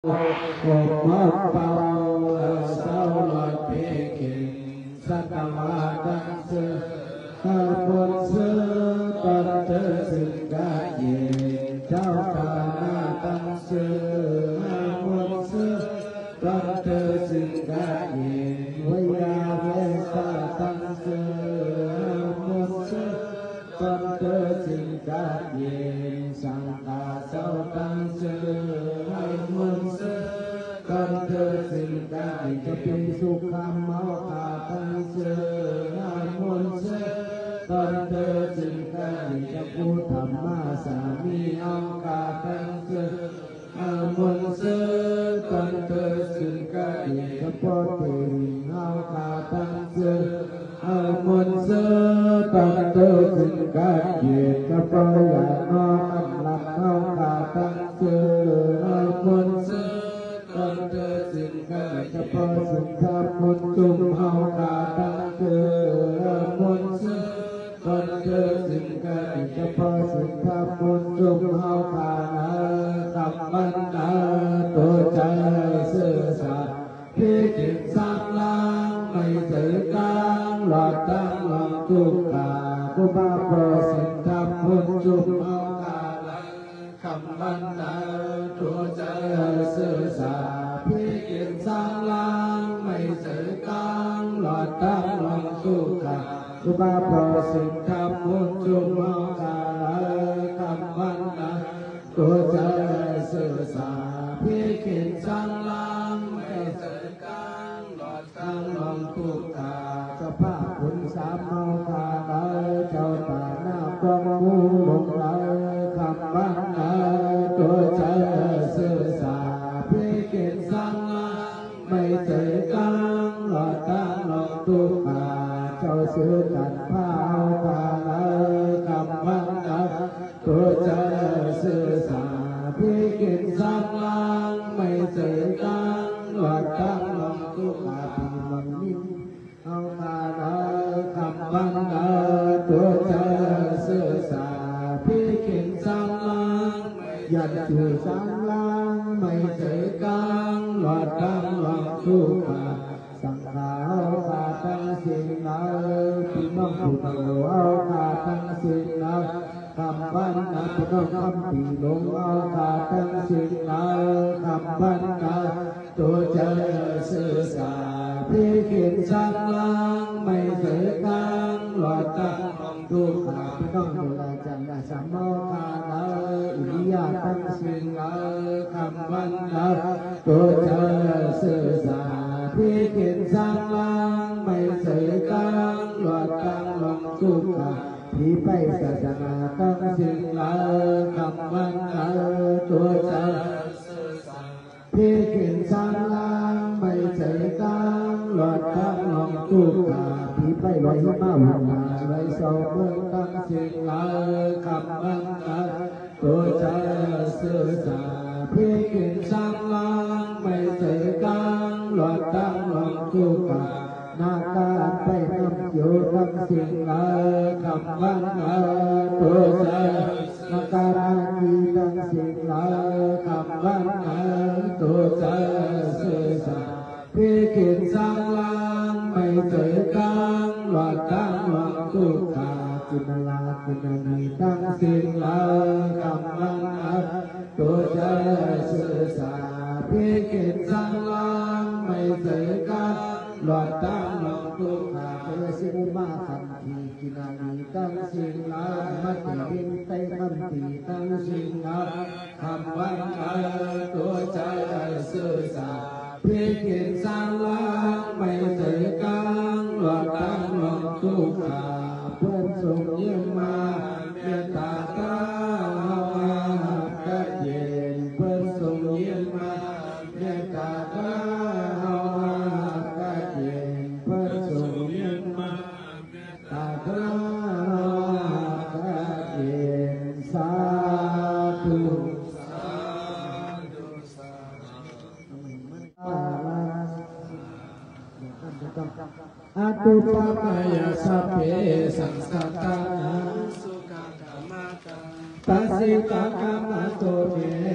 โอมาเปาสาวลอยเพกินสัตวาดังเสือฮาบนเสือปันเตสิงกาเยเจ้าปานาดังเสือฮาบนเสือปันเตสิงกาเยวิยาเวสาดังเสือฮาบนเสือปันเตสิงกาเยสังฆาเจ้าดังเสือฮาบนเสือปันเตสิงกาเยจะเป็นสุขามเมาคาดังเสือฮาบนเสือปันเตสิงกาเยจะพูดธรรมะสามีอังคาดังเสือฮาบนเสือปันเตสิงกาเยจะปอเตอังคาดังเสือฮาบนเสือปันเตสิงกาเยจะปอยาโนอันลักอังคาดังเสือฮาบนเสือปันเตสิงกาจะปอสุขะมุตุมอังคาดังเสือฮาบนเสือปันเตสิงกาจะปอสุขะมุตุมอังคาคัมมันนาตัวใจสื่อสารพิจิตสังลังไม่ถือกลางหลอดตั้งหลอดทุกขากุบาโปรสิทธาพุทธุมอังคาลังคัมมันนาตัวใจสื่อสารพิจิตสังลังไม่ถือกลางหลอดตั้งหลอดทุกขากุบาโปรสิทธาพุทธุมอังคาลังคัมมันนาตัวใจสื่อสารพิจิตสังลังไม่ถือกลางหลอดตั้งหลอดทุกขาเจ้าพระคุณสามเมาคาเจ้าป่าหน้าปองมูหลงไหลคำบ้านนาตัวใจสื่อสารพิจิตสังลังไม่ถือกลางหลอดตั้งหลอดทุกขาเจ้าสื่อกันพาคาคำบ้านนาตัวใจสื่อสารพิจิตสังลังไม่ถือกลางหลอดตั้งหลอดทุกขาปีมังมิเอาคาคำบ้านนาตัวใจสื่อสารพิจิตสังลังยันจูสังลังไม่ถือกลางหลอดตั้งหลอดทุกขาสังขารคาตั้งสิ่งนาพี่น้องผู้เฒ่าเอาคาตั้งสิ่งนาคำบ้านนาพี่น้องคำปีลงเอาคาตั้งสิ่งนาคำบ้านนาตัวใจสื่อสารพิจิตสังลังไม่ถือกลางหลอดตั้งหลอดทุกขาพี่น้องดูแลจันทร์สามโมคาอิริยาตั้งสิ่งนาคำบ้านนาตัวใจสื่อสารพิจิตสังลังไม่ถือกลางหลอดตั้งหลอดทุกขาที่ไปศาสนาตั้งสิ่งนาคำบ้านนาตัวใจพิจิตสังลังไม่ถือกลางหลอดตั้งหลอดทุกขาที่ไปไว้มาหวานไว้สอบเมืองตั้งสิ่งนาคำบ้านนาตัวใจสื่อสารพิจิตสังลังไม่ถือกลางหลอดตั้งหลอดทุกขานาการไปนำอยู่ตั้งสิ่งนาคำบ้านนาตัวใจนาการมีตั้งสิ่งนาคำบ้านนาตัวใจสื่อสารพิจิตสังลังไม่ถือกลางหลอดตั้งหลอดทุกขาจินลาจินนีตั้งสิ่งนาคำบ้านนาตัวใจสื่อสารพิจิตสังลังไม่ถือกลางหลอดตั้งหลอดทุกขาเพื่อสิ่งมาคันทีกินานีตั้งสิ่งนามัตติบินไตมันตีตั้งสิ่งนาคำวันนาตัวใจสื่อสารพิจิตสังลังไม่ถือกลางหลอดตั้งหลอดทุกขาเพื่อนส่งยิ้มมาเมตตาตาหากะเย็นเพื่อนส่งยิ้มมาเมตตาตาหากะเย็นเพื่อนส่งยิ้มมาเมตตาตาหากะเย็นสาธุอตุปปายาสัพเพสังสัตตานังสุขากามาตัสสิกากามาโตเมกัส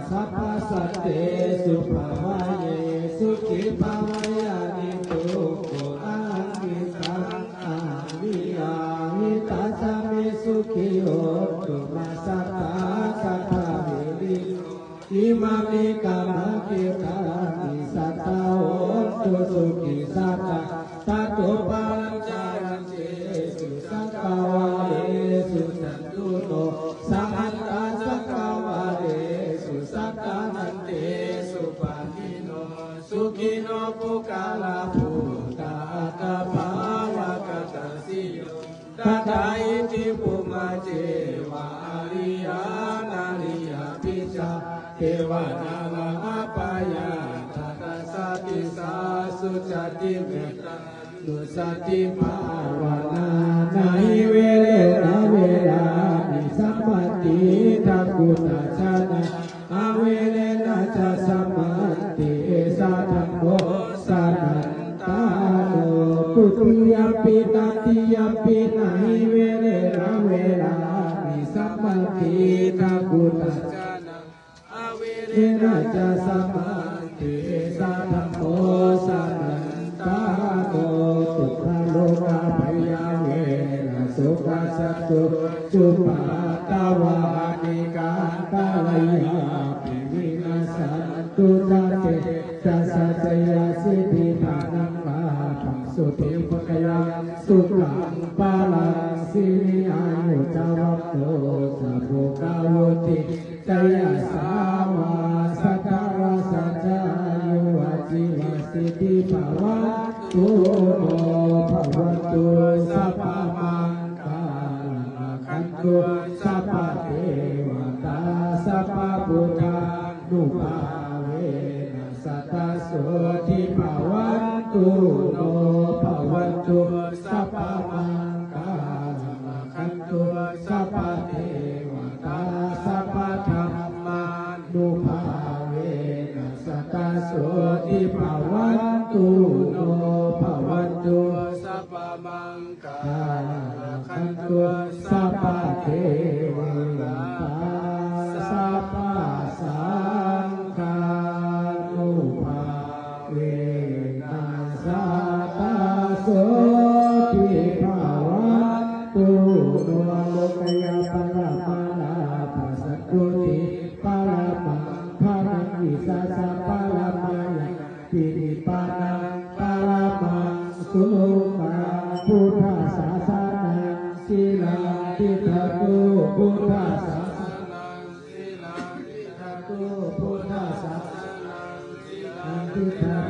สัพพสัตเตสุภาวะเยสุขิภาวะยานิทุกโขอามิสังอาวิยามิตัสสะเมสุขิโหตุมาสัตตาสัพพะเวริอิมามิกามาคิตามิสัตตาโหตุสุขิสัตตาสัตตุปัญจยัญเจสุสังฆวะเรสุสันตุโตสัมหันตสังฆวะเรสุสักกานันเตสุปานิโนสุขิโนปุกาลาภูตาตาภาวะกตสิโยตถาอิติปุมาเจวะอริยานาริยปิจาเทวนามาปายาทัตสัตติสาสุจติเมตตานุสติภาวนานาหิเวเรนะเวลานิสัมปติทักขุณาชนะอเวเรนะจะสัมมาติเอสาธัมโมสานันตาโนปุติยปินาติยปินาหิเวเรนะเวลานิสัมปติทักขุณาชนะอเวเรนะจะสัมมาติเอสาธัมโมสานันตาโนตุขโลกาภยาเวนะสุขสัตตุจุปาตาวานิการตาลยาปิวินาสันตุจัตเตจัสสะจยาสิทธิภานังลาภังสุติภคยังสุขังปาลังสิริอายุจาวัตโตสัพพกาวุติจยาสาวาสัทธาวาสัจจายุวาจิวาสิทธิภาวะตุโนภวตุสัพพมังคาลังคันตุสัพพเทวตาสัพพพุทธานุภาเวนัสสตโสทิภาวันตุโนภวันตุสัพพมังคาลังคันตุสัพพเทวตาสัพพธรรมานุภาเวนัสสตโสทิภาวันตุโนภวันตุสัพพมังคาลังคันตุสัพพเทวตาสัพพสังฆานุภาเวนัสสตโสทิภาวันตุโนโลกยาปะมาลาภาสัตตุติปารามังภารังวิสาสะปารามายะปินิปานังปารามังสุขังพุทธศาสนังสีลังทิฏฐาตุพุทธศาสนังสีลังทิฏฐาตุพุทธศาสนังสีลังทิฏฐา